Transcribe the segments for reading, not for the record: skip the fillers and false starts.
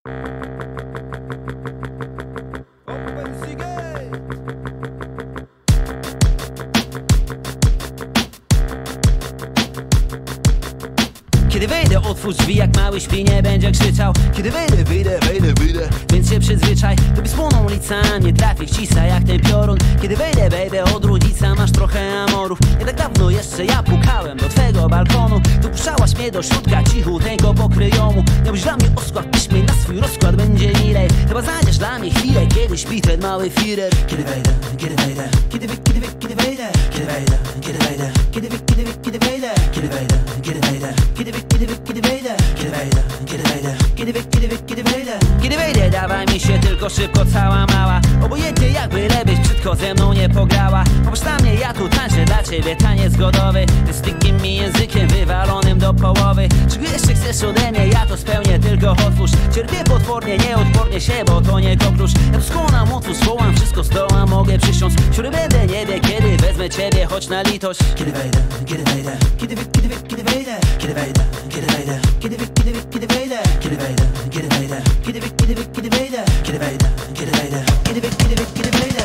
Kiedy wejdę, otwórz drzwi, jak mały śpi, nie będzie krzyczał. Kiedy wejdę, wyjdę, więc się przyzwyczaj. Tobie spłoną ulica, nie trafię w cisa jak ten piorun. Kiedy wejdę, baby, od rodzica masz trochę amorów. Nie tak dawno jeszcze ja pukałem do twego balkonu. Dopuszczałaś mnie do środka, cichutęgo pokryjomu. Miałbyś dla mnie oskład, pisz mi na swój rozkład, będzie milej. Chyba znajdziesz dla mnie chwilę, kiedy śpi ten mały firer. Kiedy wejdę, kiedy wejdę, kiedy wejdę, kiedy wejdę, kiedy wejdę, kiedy wejdę, kiedy wejdę, kiedy wejdę, kiedy wejdę, kiedy wejdę, kiedy wejdę, kiedy wejdę, kiedy wejdę, kiedy wejdę, kiedy wejdę, dawaj mi się tylko szybko, cała mała. Obojętnie jak bylebyś brzydko ze mną nie pograła. Popatrz na mnie, ja tu tańczę dla ciebie taniec godowy. Ty z takim mi językiem wywalonym do połowy. Czego jeszcze chcesz ode mnie, ja to spełnię, tylko otwórz. Cierpię potwornie, nieodpornie się, bo to nie koklusz. Ja tu skłonam, otwórz, wołam, wszystko z doła mogę przysiąc. Który będę, nie wie kiedy wezmę ciebie, choć na litość. Kiedy wejdę, kiedy wejdę, kiedy wejdę, kiedy wejdę, kiedy wejdę, kiedy wejdę, kiedy wejdę, kiedy wejdę, kiedy wejdę, kiedy wejdę, kiedy wejdę, kiedy wejdę, kiedy wejdę, kiedy wejdę, kiedy wejdę, kiedy wejdę.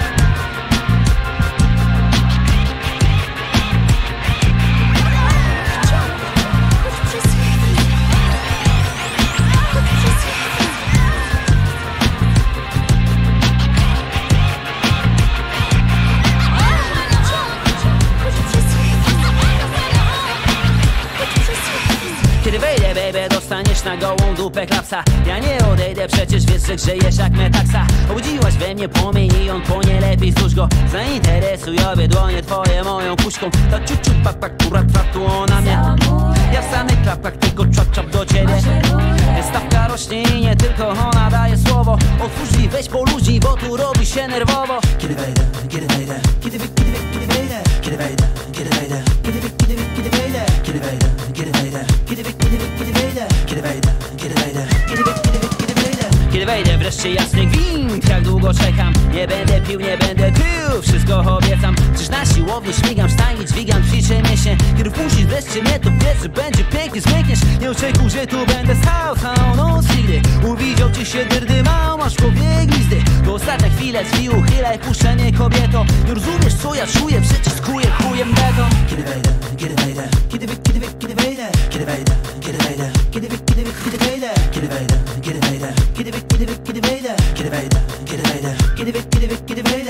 Kiedy wejdę, baby, dostaniesz na gołą dupę klapsa. Ja nie odejdę, przecież wiesz, że grzejesz jak metaksa. Obudziłaś we mnie płomień i on płonie, lepiej zdłuż go. Zainteresuj obie dłonie twoje moją kuśką. Ta ciuciu, pak, pak, tu ona mnie. Ja w samych klapkach tylko czap do ciebie. Stawka rośnie i nie tylko ona daje słowo. Otwórz drzwi, weź poluźnij, bo tu robi się nerwowo. Kiedy wejdę, kiedy wejdę, kiedy wejdę, kiedy wejdę, kiedy wejdę, kiedy wejdę, kiedy wejdę, kiedy wejdę, kiedy wejdę, kiedy wejdę, kiedy wejdę, kiedy wejdę, kiedy wejdę, kiedy wejdę, kiedy wejdę, kiedy wejdę. Kiedy wejdę, wreszcie jasny gwint, jak długo czekam. Nie będę pił, nie będę tył, wszystko obiecam. Przecież na siłowni śmigam, sztangi dźwigam, ćwiczę mięśnie. Kiedy wpuścisz wreszcie mnie, to wiesz, że będzie pięknie, zmękniesz. Nie oczekuj, że tu będę stał całą noc nigdy. Uwidział ci się dyrdy, masz pobieg glizdy. To ostatnia chwila, drzwi uchylaj, puszczę mnie kobieto. Nie rozumiesz co ja czuję, przyciskuję chujem beton. Kiedy wejdę, kiedy wejdę, kiedy wejdę, kiedy wejdę, kiedy wejdę, kiedy wejdę, kiedy wejdę, kiedy wejdę, kiedy wejdę, kiedy wejdę, kiedy wejdę, kiedy wejdę, kiedy wejdę, kiedy wejdę, kiedy wejdę, kiedy wejdę.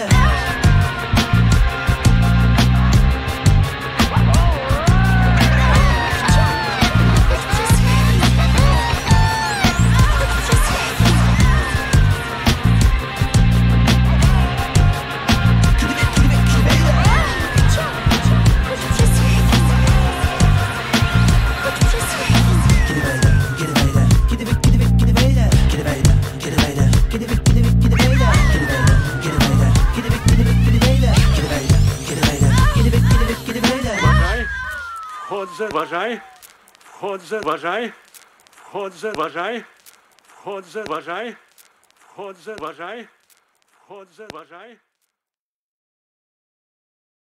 Wchodzę, uważaj, wchodzę, uważaj, wchodzę, uważaj, wchodzę, uważaj, wchodzę, uważaj, wchodzę, uważaj.